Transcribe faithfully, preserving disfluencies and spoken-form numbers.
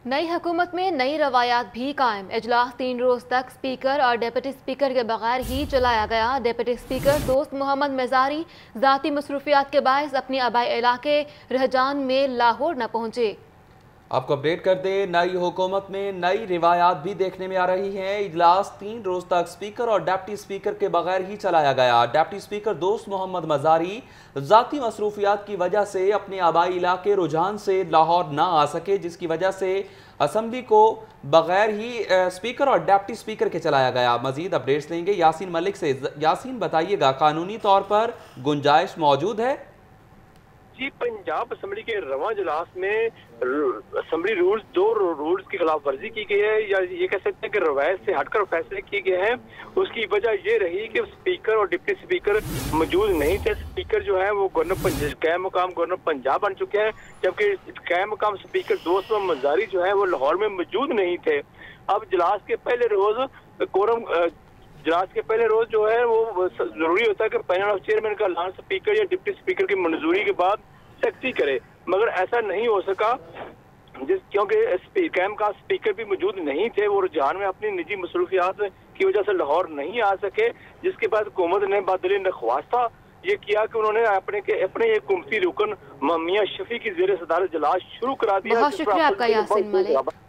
नई हुकूमत में नई रवायात भी कायम। इजलास तीन रोज तक स्पीकर और डिप्टी स्पीकर के बगैर ही चलाया गया। डिप्टी स्पीकर दोस्त मोहम्मद मजारी ज़ाती मसरूफियात के बायस अपने आबाई इलाके रहजान में लाहौर न पहुंचे। आपको अपडेट कर दें, नई हुकूमत में नई रिवायात भी देखने में आ रही हैं। इजलास तीन रोज तक स्पीकर और डिप्टी स्पीकर के बगैर ही चलाया गया। डिप्टी स्पीकर दोस्त मोहम्मद मजारी ज़ाती मसरूफियात की वजह से अपने आबाई इलाके रुझान से लाहौर ना आ सके, जिसकी वजह से असम्बली को बगैर ही स्पीकर और डिप्टी स्पीकर के चलाया गया। मजीद अपडेट्स लेंगे यासीन मलिक से। यासीन, बताइएगा, कानूनी तौर पर गुंजाइश मौजूद है? जी, पंजाब असम्बली के रवां इजलास में असम्बली रूल्स दो रूल्स की खिलाफ वर्जी की गई है, या ये कह सकते हैं कि रवायत से हटकर फैसले किए गए हैं। उसकी वजह ये रही कि स्पीकर और डिप्टी स्पीकर मौजूद नहीं थे। स्पीकर जो है वो गवर्नर कायम मुकाम गवर्नर पंजाब बन चुके हैं, जबकि कायम मुकाम स्पीकर दोस्त मोहम्मद मजारी जो है वो लाहौर में मौजूद नहीं थे। अब इजलास के पहले रोज कोरम इजलास के पहले रोज जो है वो जरूरी होता है कि पैनल ऑफ चेयरमैन का ऐलान स्पीकर या डिप्टी स्पीकर की मंजूरी के बाद सख्ती करे, मगर ऐसा नहीं हो सका, जिस क्योंकि कैम का स्पीकर भी मौजूद नहीं थे। वो रुझान में अपनी निजी मसरूफियात की वजह से लाहौर नहीं आ सके, जिसके बाद हुकूमत ने बादली नख्वास्ता ये किया कि उन्होंने अपने के अपने एक हुकूमती रुकन मियां शफी की जेर सदारत इजलास शुरू करा दिया। बहुत शुक्रिया आपका यासीन मलिक।